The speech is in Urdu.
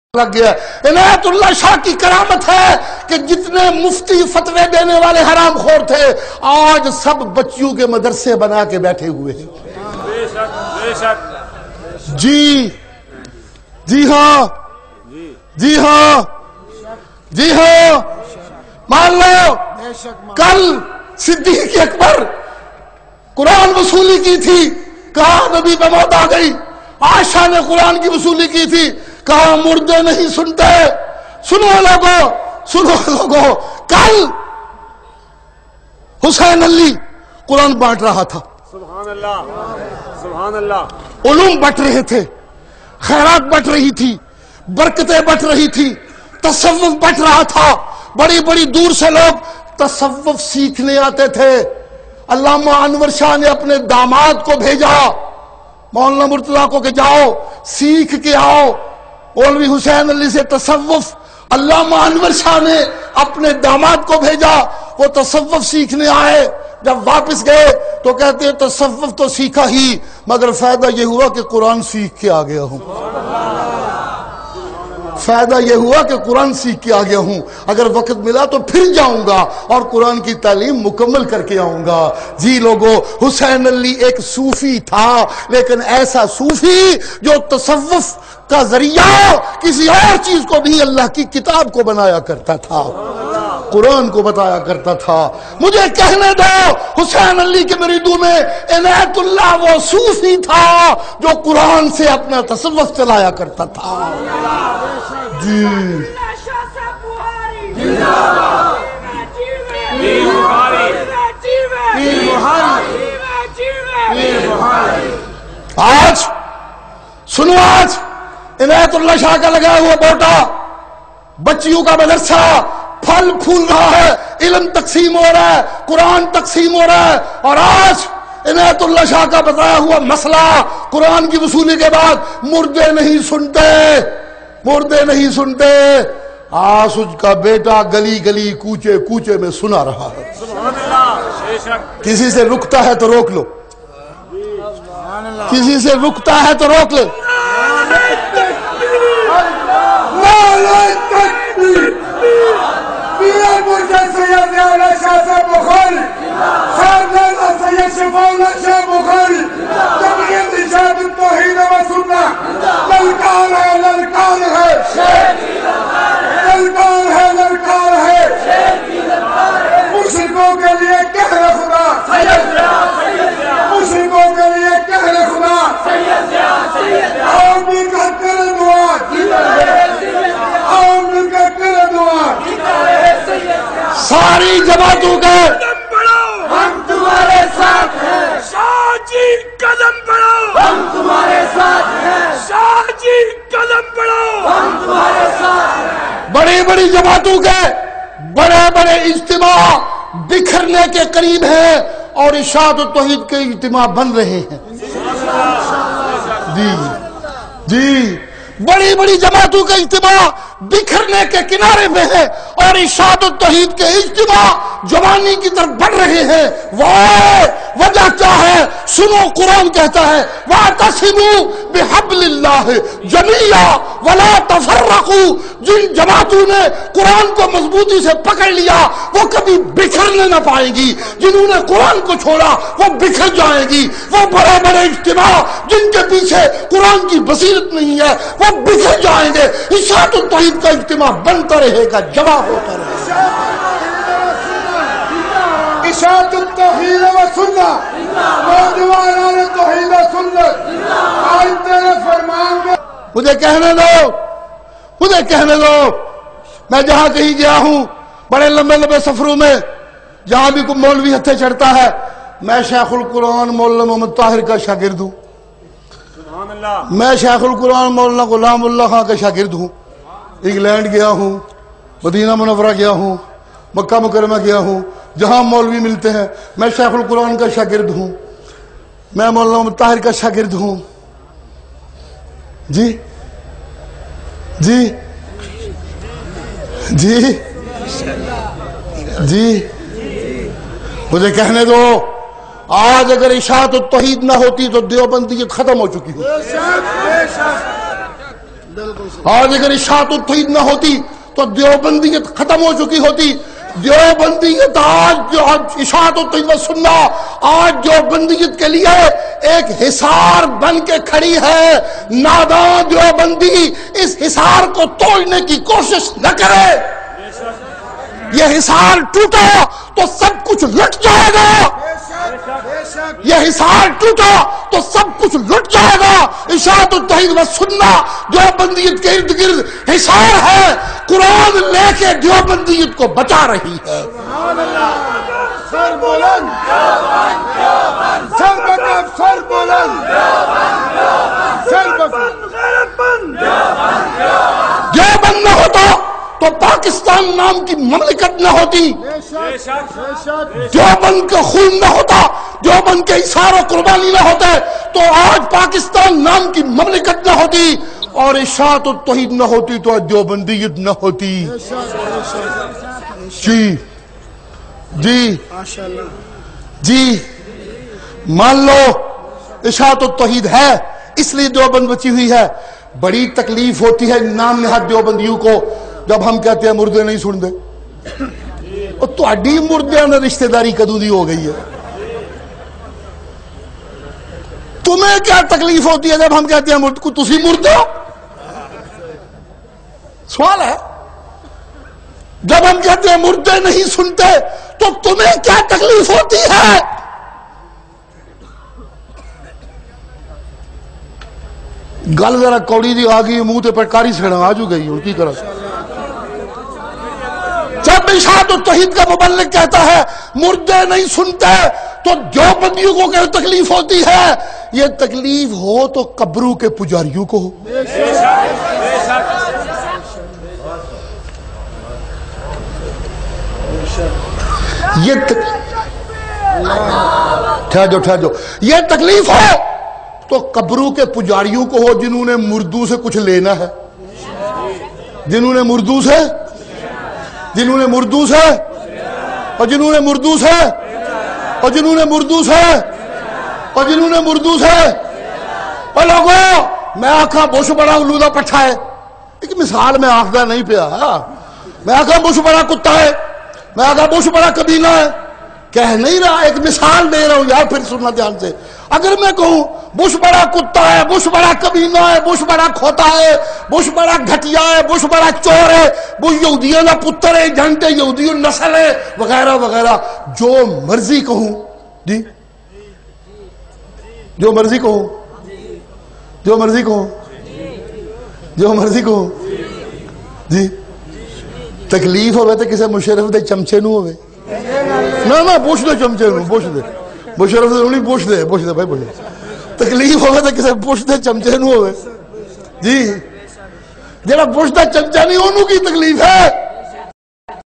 لگ گیا۔ عنایت اللہ شاہ کی کرامت ہے کہ جتنے مفتی فتوے دینے والے حرام خور تھے آج سب بچیوں کے مدرسے بنا کے بیٹھے ہوئے ہیں۔ بے شک بے شک جی ہاں جی ہاں جی ہاں مان لو کل صدیق اکبر قرآن وصولی کی تھی، کہا نبی پہ موت آ گئی۔ عائشہ نے قرآن کی وصولی کی تھی، کہا مردے نہیں سنتے۔ سنو لوگو کل حسین علی قرآن بانٹ رہا تھا، سبحان اللہ سبحان اللہ، علوم بٹ رہے تھے، خیرات بٹ رہی تھی، برکتیں بٹ رہی تھی، تصوف بٹ رہا تھا، بڑی بڑی دور سے لوگ تصوف سیکھنے آتے تھے۔ علامہ انور شاہ نے اپنے داماد کو بھیجا مولانا مرتضیٰ کو کہ جاؤ سیکھ کے آؤ مولوی حسین علی سے تصوف۔ علامہ انور شاہ نے اپنے داماد کو بھیجا، وہ تصوف سیکھنے آئے۔ جب واپس گئے تو کہتے ہیں تصوف تو سیکھا ہی مگر فائدہ یہ ہوا کہ قرآن سیکھ کے آ گیا ہوں۔ فائدہ یہ ہوا کہ قرآن سیکھ کے آ گیا ہوں، اگر وقت ملا تو پھر جاؤں گا اور قرآن کی تعلیم مکمل کر کے آؤں گا۔ جی لوگو، حسین علی ایک صوفی تھا، لیکن ایسا صوفی جو تصوف کا ذریعہ کسی اور چیز کو بھی اللہ کی کتاب کو بنایا کرتا تھا، قرآن کو بتایا کرتا تھا۔ مجھے کہنے دو حسین علی کے مریدوں میں عنایت اللہ وہ صوفی تھا جو قرآن سے اپنا تصوف چلایا کرتا تھا۔ جی آج سنو، آج عنایت اللہ شاہ کا لگا ہوا بوٹا، بچیوں کا مدرسہ پھل پھول رہا ہے، علم تقسیم ہو رہا ہے، قرآن تقسیم ہو رہا ہے، اور آج عنایت اللہ شاہ کا بتایا ہوا مسئلہ قرآن کی وصولی کے بعد مردے نہیں سنتے، مردے نہیں سنتے۔ آج اس کا بیٹا گلی گلی کوچے کوچے میں سنا رہا ہے۔ سبحان اللہ بے شک، کسی سے رکتا ہے تو روک لو، کسی سے رکتا ہے تو روک لو۔ مشرکوں کے لیے کہہ خدا، مشرکوں کے لیے کہہ خدا، اور بھی کر دعا، اور بھی کر دعا، ساری جماعتوں کے ہم تمہارے ساتھ ہیں، شاہ جی قدم بڑھاؤ، ہم تمہارے ساتھ ہیں، شاہ جی قدم بڑھاؤ، ہم تمہارے ساتھ ہیں۔ بڑی بڑی جماعتوں کے بڑے بڑے اجتماع بکھرنے کے قریب ہیں اور ارشاد و توحید کے اجتماع بن رہے ہیں۔ جی جی بڑی بڑی جماعتوں کے اجتماع بکھرنے کے کنارے پہ ہے اور ارشاد و توحید کے اجتماع جوانی کی طرف بڑھ رہے ہیں۔ وجہ کیا ہے؟ سنو، قرآن کہتا ہے وَاعْتَصِمُوا بِحَبْلِ اللَّهِ جَمِيعًا وَلَا تَفَرَّقُوا۔ جن جماعتوں نے قرآن کو مضبوطی سے پکڑ لیا وہ کبھی بکھرنے نہ پائیں گی، جنہوں نے قرآن کو چھوڑا وہ بکھر جائیں گی۔ وہ بڑے بڑے اجتماع جن کے پیچھے قرآن کی بصیرت نہیں ہے وہ بکھر جائیں گے۔ ارشاد و توحید کا اجتماع بنتا رہے گا، جمع ہوتا رہے گا۔ اشاعت التوحید و سنت، نوجوانان توحید و سنت، آج تیرے فرمان میں مجھے کہنے دو، مجھے کہنے دو، میں جہاں کہیں گیا ہوں بڑے لمبے لمبے سفروں میں، جہاں بھی کوئی مولوی ہتھے چڑھتا ہے، میں شیخ القرآن مولانا محمد طاہر کا شاگرد ہوں، سبحان اللہ، میں شیخ القرآن مولانا غلام اللہ خان کا شاگرد ہوں۔ انگلینڈ گیا ہوں، مدینہ منورہ گیا ہوں، مکہ مکرمہ گیا ہوں، جہاں مولوی ملتے ہیں میں شیخ القرآن کا شاگرد ہوں، میں مولانا محمد طاہر کا شاگرد ہوں۔ جی جی جی جی مجھے کہنے دو، آج اگر اشاعت التوحید نہ ہوتی تو دیوبندیت ختم ہو چکی ہوتی۔ آج اگر اشاعت التوحید نہ ہوتی تو دیوبندیت ختم ہو چکی ہوتی. دیوبندیت آج جو اشاعت التوحید و سنہ آج دیوبندیت کے لیے ایک حصار بن کے کھڑی ہے. نادان دیوبندی اس حصار کو توڑنے کی کوشش نہ کرے. یہ حصار ٹوٹا تو سب کچھ لٹ جائے گا. یہ حصار ٹوٹا تو سب کچھ لٹ جائے گا. اشاعت التوحید و سنہ دیوبندیت کے ارد گرد حصار ہے. قرآن لے کے دیوبندیت کو بچا رہی ہے. سر بلند، سر بلند، سر بلند، سر بلند. دیوبند نہ ہوتا تو پاکستان نام کی مملکت نہ ہوتی. دیوبند کا خون نہ ہوتا، دیوبند کے اثار و قربانی نہ ہوتے تو آج پاکستان نام کی مملکت نہ ہوتی. اور اشاعت التوحید نہ ہوتی تو آج دیوبندیت نہ ہوتی. جی جی جی مان لو اشاعت التوحید ہے اس لیے دیوبند بچی ہوئی ہے. بڑی تکلیف ہوتی ہے نام نہاد دیوبندیوں کو جب ہم کہتے ہیں مردے نہیں سن دے. اور تہاڈی مردیاں نے رشتہ داری کدوں دی ہو گئی ہے. تمہیں کیا تکلیف ہوتی ہے جب ہم کہتے ہیں تسی مردے ہو؟ سوال ہے. جب ہم کہتے ہیں مردے نہیں سنتے تو تمہیں کیا تکلیف ہوتی ہے؟ گل ذرا کوڑی دی آ گئی منہ تے پٹکاری سڑا آجو گئی ہوں کی کرا. جب اشاعت التوحید کا مبلغ کہتا ہے مردے نہیں سنتے تو دیوبندیوں کو کیا تکلیف ہوتی ہے؟ یہ تکلیف ہو تو قبروں کے پجاریوں کو ہو. یہ ٹھہر جو یہ تکلیف ہو تو قبروں کے پجاریوں کو ہو جنہوں نے مردوں سے کچھ لینا ہے. جنہوں نے مردوں سے جنہوں نے مردوں سے اور جنہوں نے مردوں سے اور جنہوں نے مردوں سے اور جنہوں نے مردوں سے. اور لوگوں میں آکھا بش بڑا اولودہ پٹھا ہے. ایک مثال میں آخدہ نہیں پیا. میں آکھا بش بڑا کتا ہے، میں آکھا بش بڑا کبینہ ہے. کہہ نہیں رہا، ایک مثال دے رہا ہوں یار. پھر سننا دھیان سے. اگر میں کہوں بش بڑا کتا ہے، بش بڑا کبینہ ہے، بش بڑا کھوتا ہے، بش بڑا گھٹیا ہے، بش بڑا چور ہے، بش یہودیوں کا پتر ہے، جھنٹے یہودیوں نسل ہے وغیرہ وغیرہ، جو مرضی کہوں. جی جو مرضی کہوں، جو مرضی کہوں، جو مرضی کہوں. جی تکلیف ہوئے تو کسی مشرف دے چمچے نو ہوئے. نہ پوچھ دے چمچے نو، پوچھ دے مشرف دے نہیں، پوچھ دے بھائی پوچھ دے. تکلیف ہوئے تو کسی پوچھ دے چمچے نو ہوئے. جی جڑا پوچھ دے چمچہ نہیں انہوں کی تکلیف ہے.